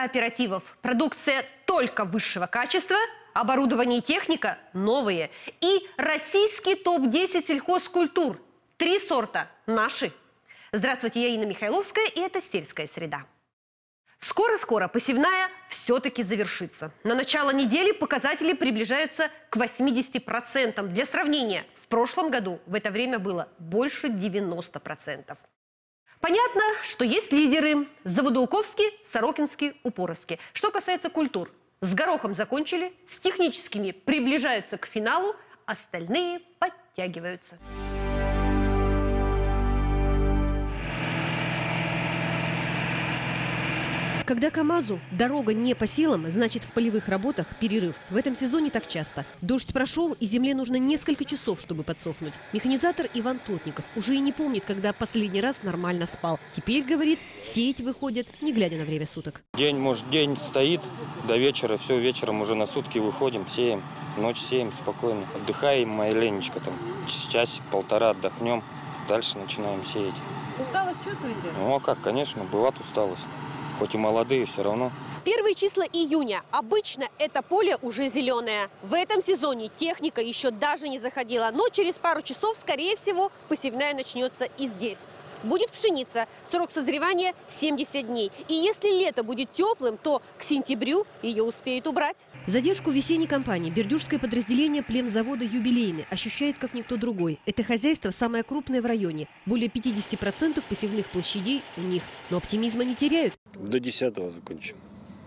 кооперативов. Продукция только высшего качества, оборудование и техника новые. И российский топ-10 сельхозкультур. 3 сорта наши. Здравствуйте, я Инна Михайловская, и это «Сельская среда». Скоро-скоро посевная все-таки завершится. На начало недели показатели приближаются к 80%. Для сравнения, в прошлом году в это время было больше 90%. Понятно, что есть лидеры – Заводоуковский, Сорокинский, Упоровский. Что касается культур, с горохом закончили, с техническими приближаются к финалу, остальные подтягиваются. Когда КАМАЗу дорога не по силам, значит в полевых работах перерыв. В этом сезоне так часто. Дождь прошел, и земле нужно несколько часов, чтобы подсохнуть. Механизатор Иван Плотников уже и не помнит, когда последний раз нормально спал. Теперь, говорит, сеять выходит, не глядя на время суток. День стоит до вечера, все, вечером уже на сутки выходим, сеем. Ночь сеем спокойно. Отдыхаем, моя Ленечка, там часик-полтора отдохнем, дальше начинаем сеять. Усталость чувствуете? Ну а как, конечно, бывает усталость. Хоть и молодые, все равно. Первые числа июня. Обычно это поле уже зеленое. В этом сезоне техника еще даже не заходила. Но через пару часов, скорее всего, посевная начнется и здесь. Будет пшеница. Срок созревания 70 дней. И если лето будет теплым, то к сентябрю ее успеют убрать. Задержку весенней кампании бердюжское подразделение племзавода «Юбилейный» ощущает как никто другой. Это хозяйство самое крупное в районе. Более 50% посевных площадей у них. Но оптимизма не теряют. До 10-го закончим.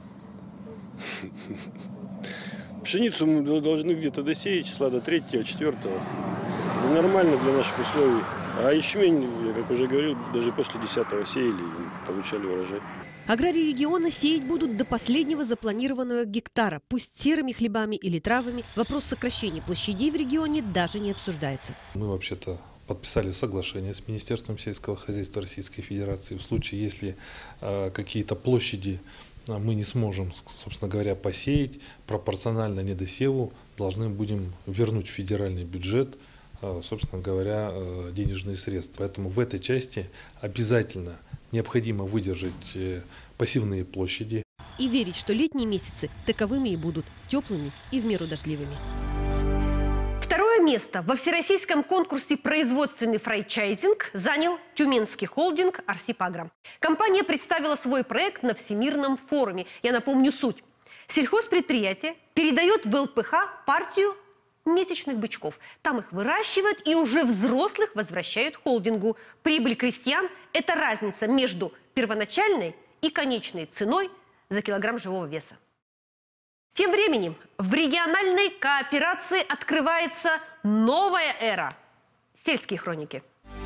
Пшеницу мы должны где-то досеять числа до 3-го, 4-го. Нормально для наших условий. А ячмень, я как уже говорил, даже после 10-го сеяли и получали урожай. Аграрии региона сеять будут до последнего запланированного гектара. Пусть серыми хлебами или травами. Вопрос сокращения площадей в регионе даже не обсуждается. Мы вообще-то подписали соглашение с Министерством сельского хозяйства Российской Федерации. В случае, если какие-то площади мы не сможем, собственно говоря, посеять, пропорционально недосеву должны будем вернуть в федеральный бюджет, собственно говоря, денежные средства. Поэтому в этой части обязательно необходимо выдержать посевные площади. И верить, что летние месяцы таковыми и будут, теплыми и в меру дождливыми. Второе место во всероссийском конкурсе «Производственный франчайзинг» занял тюменский холдинг «Арсипагро». Компания представила свой проект на Всемирном форуме. Я напомню суть. Сельхозпредприятие передает в ЛПХ партию месячных бычков. Там их выращивают и уже взрослых возвращают холдингу. Прибыль крестьян – это разница между первоначальной и конечной ценой за килограмм живого веса. Тем временем в региональной кооперации открывается новая эра. Сельские хроники.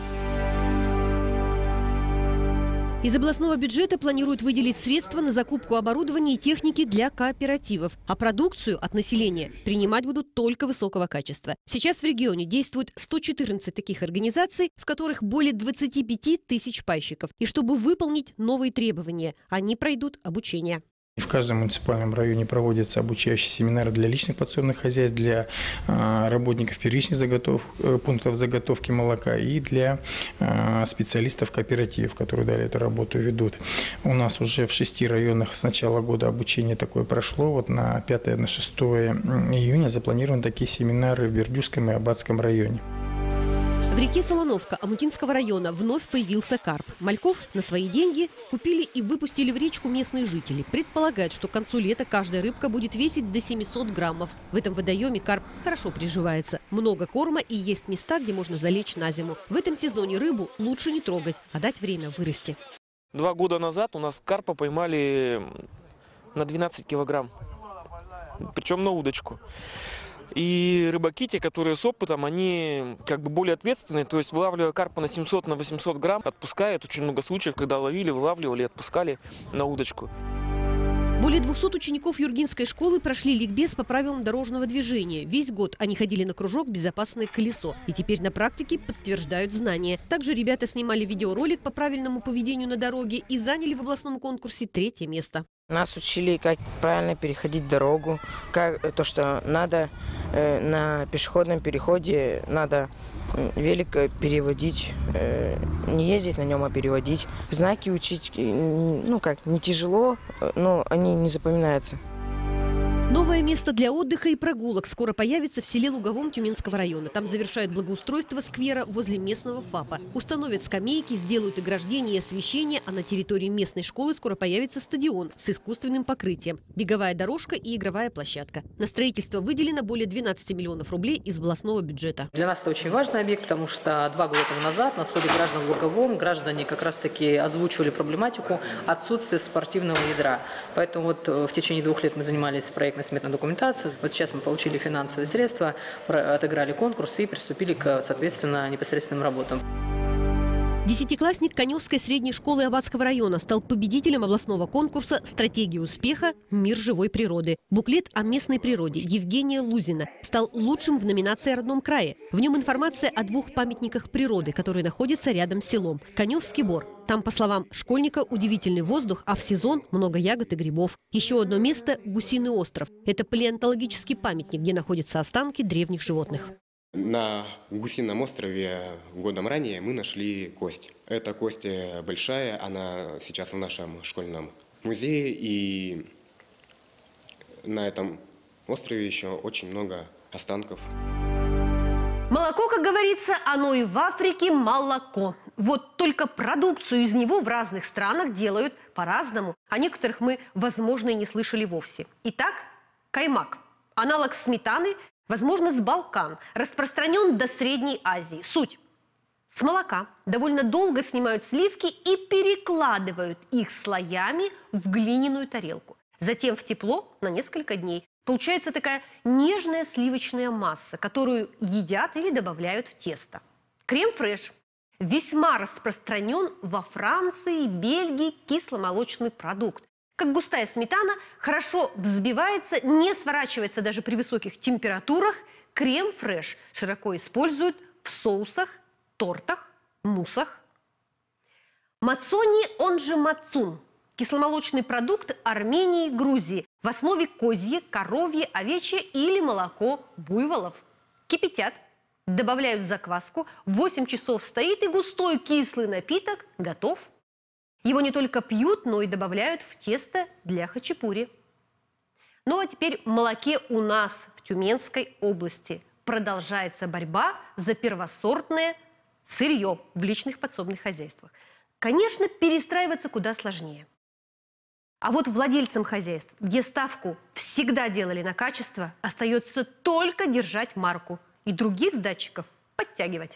Из областного бюджета планируют выделить средства на закупку оборудования и техники для кооперативов. А продукцию от населения принимать будут только высокого качества. Сейчас в регионе действует 114 таких организаций, в которых более 25 тысяч пайщиков. И чтобы выполнить новые требования, они пройдут обучение. В каждом муниципальном районе проводятся обучающие семинары для личных подсобных хозяйств, для работников первичных пунктов заготовки молока и для специалистов кооперативов, которые далее эту работу ведут. У нас уже в 6 районах с начала года обучение такое прошло. Вот на 5-6 июня запланированы такие семинары в Бердюжском и Аббатском районе. В реке Солоновка Амутинского района вновь появился карп. Мальков на свои деньги купили и выпустили в речку местные жители. Предполагают, что к концу лета каждая рыбка будет весить до 700 граммов. В этом водоеме карп хорошо приживается. Много корма и есть места, где можно залечь на зиму. В этом сезоне рыбу лучше не трогать, а дать время вырасти. 2 года назад у нас карпа поймали на 12 килограмм. Причем на удочку. И рыбаки, те, которые с опытом, они как бы более ответственные, то есть вылавливая карпа на 700, на 800 грамм, отпускают. Очень много случаев, когда ловили, вылавливали, отпускали на удочку. Более 200 учеников Юргинской школы прошли ликбез по правилам дорожного движения. Весь год они ходили на кружок «Безопасное колесо». И теперь на практике подтверждают знания. Также ребята снимали видеоролик по правильному поведению на дороге и заняли в областном конкурсе 3-е место. Нас учили, как правильно переходить дорогу, то, что надо на пешеходном переходе надо велик переводить, не ездить на нем, а переводить. Знаки учить, ну как, не тяжело, но они не запоминаются. Новое место для отдыха и прогулок скоро появится в селе Луговом Тюменского района. Там завершают благоустройство сквера возле местного ФАПа. Установят скамейки, сделают ограждения и освещение, а на территории местной школы скоро появится стадион с искусственным покрытием, беговая дорожка и игровая площадка. На строительство выделено более 12 миллионов рублей из областного бюджета. Для нас это очень важный объект, потому что 2 года тому назад на сходе граждан в Луговом граждане как раз-таки озвучивали проблематику отсутствия спортивного ядра. Поэтому вот в течение 2 лет мы занимались проектной сметной документацией. Вот сейчас мы получили финансовые средства, отыграли конкурс и приступили к, соответственно, непосредственным работам. Десятиклассник Коневской средней школы Аббатского района стал победителем областного конкурса «Стратегия успеха. Мир живой природы». Буклет о местной природе Евгения Лузина стал лучшим в номинации о родном крае. В нем информация о 2 памятниках природы, которые находятся рядом с селом. Коневский бор. Там, по словам школьника, удивительный воздух, а в сезон много ягод и грибов. Еще одно место – Гусиный остров. Это палеонтологический памятник, где находятся останки древних животных. На Гусином острове годом ранее мы нашли кость. Эта кость большая, она сейчас в нашем школьном музее. И на этом острове еще очень много останков. Молоко, как говорится, оно и в Африке молоко. Вот только продукцию из него в разных странах делают по-разному. О некоторых мы, возможно, и не слышали вовсе. Итак, каймак. Аналог сметаны, возможно, с Балкан. Распространен до Средней Азии. Суть. С молока довольно долго снимают сливки и перекладывают их слоями в глиняную тарелку. Затем в тепло на несколько дней. Получается такая нежная сливочная масса, которую едят или добавляют в тесто. Крем-фреш весьма распространен во Франции, Бельгии, кисломолочный продукт. Как густая сметана, хорошо взбивается, не сворачивается даже при высоких температурах. Крем-фреш широко используют в соусах, тортах, муссах. Мацони, он же мацун. Кисломолочный продукт Армении, Грузии. В основе козье, коровье, овечье или молоко буйволов. Кипятят, добавляют закваску, 8 часов стоит, и густой кислый напиток готов. Его не только пьют, но и добавляют в тесто для хачапури. Ну а теперь в молоке у нас в Тюменской области продолжается борьба за первосортное сырье в личных подсобных хозяйствах. Конечно, перестраиваться куда сложнее. А вот владельцам хозяйств, где ставку всегда делали на качество, остается только держать марку и других сдатчиков подтягивать.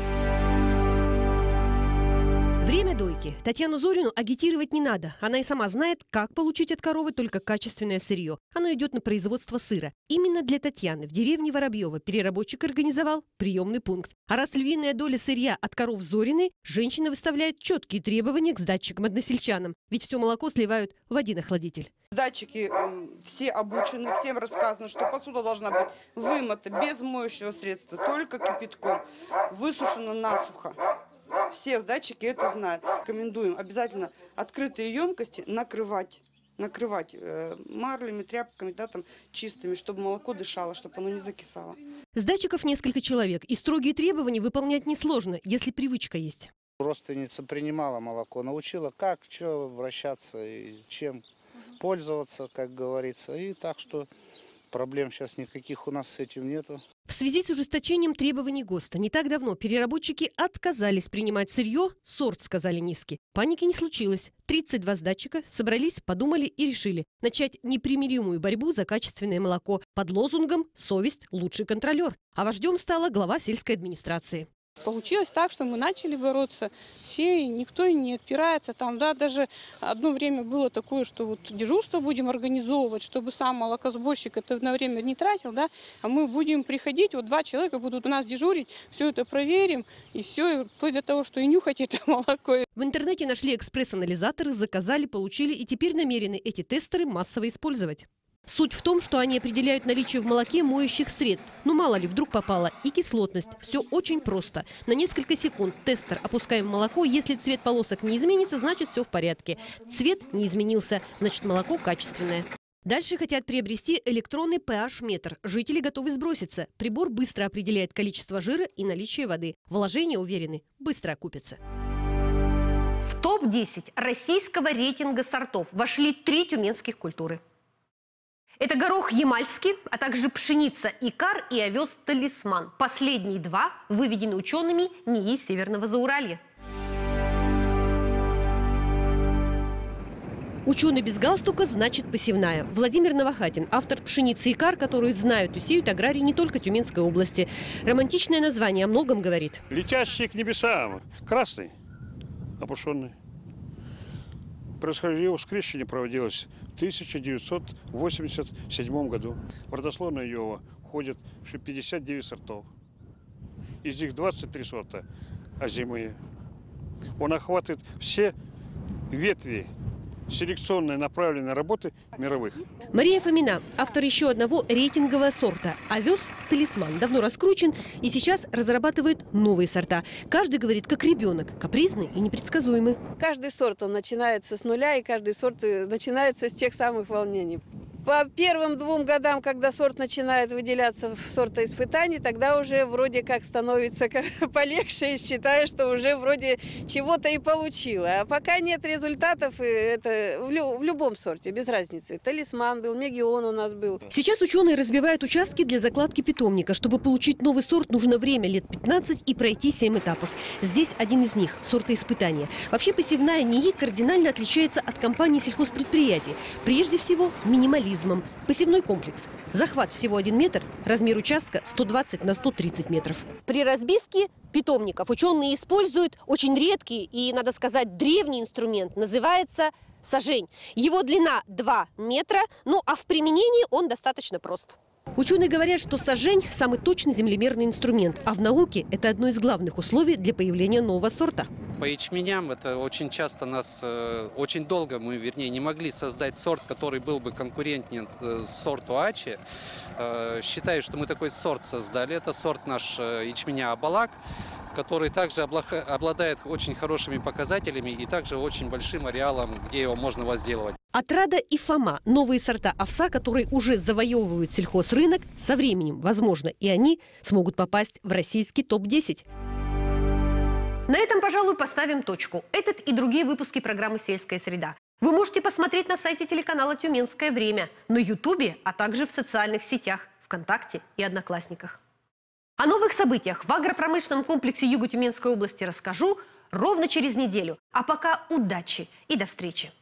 Время дойки. Татьяну Зорину агитировать не надо. Она и сама знает, как получить от коровы только качественное сырье. Оно идет на производство сыра. Именно для Татьяны в деревне Воробьево переработчик организовал приемный пункт. А раз львиная доля сырья от коров Зориной, женщина выставляет четкие требования к сдатчикам-односельчанам. Ведь все молоко сливают в один охладитель. Датчики все обучены, всем рассказано, что посуда должна быть вымыта без моющего средства, только кипятком, высушена насухо. Все датчики это знают. Рекомендуем обязательно открытые емкости накрывать марлями, тряпками, да, там, чистыми, чтобы молоко дышало, чтобы оно не закисало. С датчиков несколько человек, и строгие требования выполнять несложно, если привычка есть. Родственница принимала молоко, научила, как, что вращаться и чем пользоваться, как говорится. И так что проблем сейчас никаких у нас с этим нету. В связи с ужесточением требований ГОСТа не так давно переработчики отказались принимать сырье, сорт сказали низкий. Паники не случилось. 32 сдатчика собрались, подумали и решили начать непримиримую борьбу за качественное молоко под лозунгом «Совесть – лучший контролер». А вождем стала глава сельской администрации. Получилось так, что мы начали бороться, все, никто не отпирается. Там, да, даже одно время было такое, что вот дежурство будем организовывать, чтобы сам молокосборщик это на время не тратил, да, а мы будем приходить, вот 2 человека будут у нас дежурить, все это проверим, и все, вплоть до того, что и нюхать это молоко. В интернете нашли экспресс-анализаторы, заказали, получили и теперь намерены эти тестеры массово использовать. Суть в том, что они определяют наличие в молоке моющих средств. Ну мало ли, вдруг попало. И кислотность. Все очень просто. На несколько секунд тестер опускаем в молоко. Если цвет полосок не изменится, значит все в порядке. Цвет не изменился, значит молоко качественное. Дальше хотят приобрести электронный pH-метр. Жители готовы сброситься. Прибор быстро определяет количество жира и наличие воды. Вложения, уверены, быстро окупятся. В топ-10 российского рейтинга сортов вошли 3 тюменских культуры. Это горох ямальский, а также пшеница икар и овес талисман. Последние 2 выведены учеными НИИ Северного Зауралья. Ученый без галстука значит посевная. Владимир Новохатин, автор пшеницы икар, которую знают и сеют аграрии не только Тюменской области. Романтичное название о многом говорит. Летящий к небесам, красный, опушенный. Происхождение скрещение проводилось в 1987 году. В родословную Иова входит 59 сортов. Из них 23 сорта озимые. Он охватывает все ветви селекционной направленной работы мировых. Мария Фомина, автор еще одного рейтингового сорта. Овес талисман давно раскручен и сейчас разрабатывает новые сорта. Каждый говорит как ребенок, капризный и непредсказуемый. Каждый сорт он начинается с нуля, и каждый сорт начинается с тех самых волнений. По первым 2 годам, когда сорт начинает выделяться в сортоиспытании, тогда уже вроде как становится полегче и считаю, что уже вроде чего-то и получила. А пока нет результатов, это в любом сорте, без разницы. Талисман был, мегион у нас был. Сейчас ученые разбивают участки для закладки питомника. Чтобы получить новый сорт, нужно время лет 15 и пройти 7 этапов. Здесь один из них – сортоиспытание. Вообще посевная НИИ кардинально отличается от компаний сельхозпредприятий. Прежде всего, минимализм. Посевной комплекс. Захват всего 1 метр, размер участка 120 на 130 метров. При разбивке питомников ученые используют очень редкий и, надо сказать, древний инструмент. Называется сажень. Его длина 2 метра, ну а в применении он достаточно прост. Ученые говорят, что сажень – самый точный землемерный инструмент, а в науке это одно из главных условий для появления нового сорта. По ячменям это очень часто очень долго мы, не могли создать сорт, который был бы конкурентен сорту Ачи. Считаю, что мы такой сорт создали. Это сорт наш ячменя Абалак, который также обладает очень хорошими показателями и также очень большим ареалом, где его можно возделывать. Отрада и Фома – новые сорта овса, которые уже завоевывают сельхозрынок. Со временем, возможно, и они смогут попасть в российский топ-10. На этом, пожалуй, поставим точку. Этот и другие выпуски программы «Сельская среда» вы можете посмотреть на сайте телеканала «Тюменское время», на Ютубе, а также в социальных сетях ВКонтакте и Одноклассниках. О новых событиях в агропромышленном комплексе Юго-Тюменской области расскажу ровно через неделю. А пока удачи и до встречи!